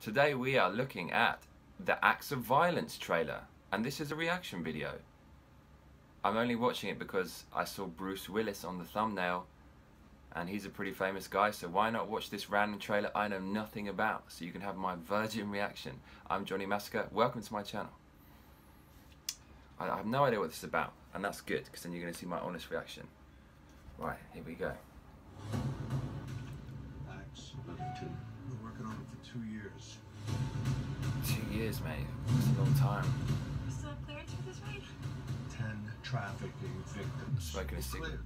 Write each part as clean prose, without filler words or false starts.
Today we are looking at the Acts of Violence trailer, and this is a reaction video. I'm only watching it because I saw Bruce Willis on the thumbnail, and he's a pretty famous guy, so why not watch this random trailer I know nothing about, so you can have my virgin reaction. I'm Johnny Massacre, welcome to my channel. I have no idea what this is about, and that's good, because then you're going to see my honest reaction. Right, here we go. Acts number 2. We're working on it for 2 years. 2 years, mate. That's a long time. You still have clearance for this raid? 10 trafficking victims. Smoking a cigarette.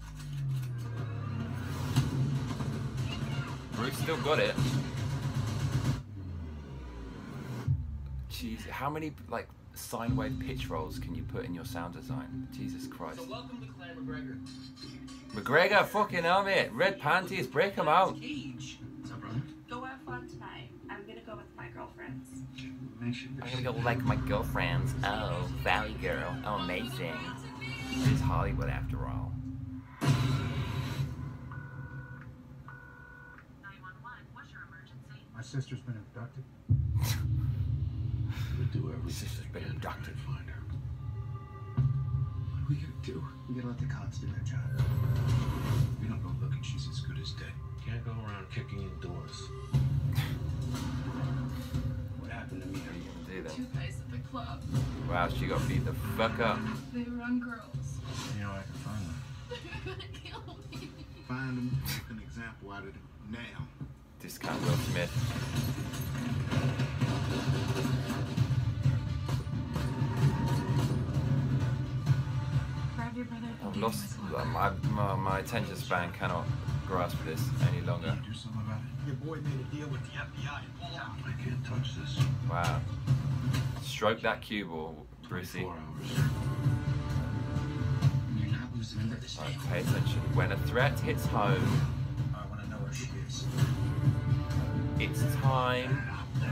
Bruce still got it. Jeez, how many like sine wave pitch rolls can you put in your sound design? Jesus Christ. So welcome to Clan McGregor. McGregor, fucking hell, mate. Red panties, break them out. Cage. What's up, brother? Go have fun tonight. I'm gonna go with my girlfriends. I'm gonna go like my girlfriends. Oh, Valley Girl. Oh, amazing. It's Hollywood after all. 911, what's your emergency? My sister's been abducted. We'll do everything Sister's been we can to try abducted. and find her. What are we gonna do? We gotta let the cops do their job. We don't go looking, she's as good as dead. Can't go around kicking in doors. What happened to me? What are you gonna do Two then? guys at the club. Wow, she got beat the fuck up. They were on girls. You know I can find them. They're gonna kill me. Find them, make an example out of them now. Discount Will Smith. Grab your brother. I've lost my attention span cannot grasp this any longer. Can you do something about it? Your boy made a deal with the FBI. Pull out. I can't touch this. Wow. Stroke that cue ball, Brucey. 4 hours. You're not losing this. Right, pay attention. When a threat hits home, I wanna know where she is. it's time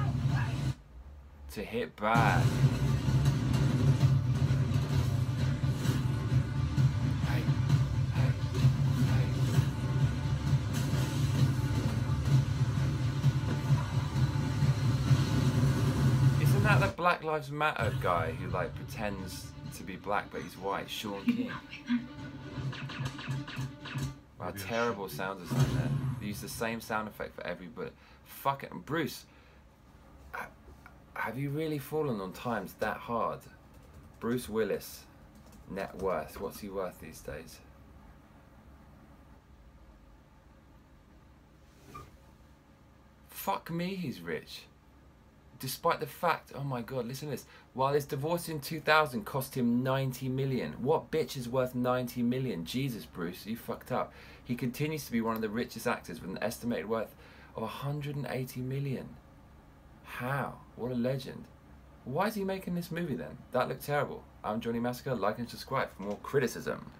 to hit back. Hey, hey, hey. Isn't that the Black Lives Matter guy who like pretends to be black but he's white? Sean King. Wow, terrible sound design there. They use the same sound effect for every bullet. Fuck it. And Bruce, have you really fallen on times that hard? Bruce Willis, net worth. What's he worth these days? Fuck me, he's rich. Despite the fact, oh my god, listen to this. While his divorce in 2000 cost him 90 million. What bitch is worth 90 million? Jesus, Bruce, you fucked up. He continues to be one of the richest actors with an estimated worth of 180 million. How? What a legend. Why is he making this movie then? That looked terrible. I'm Johnny Massacre. Like and subscribe for more criticism.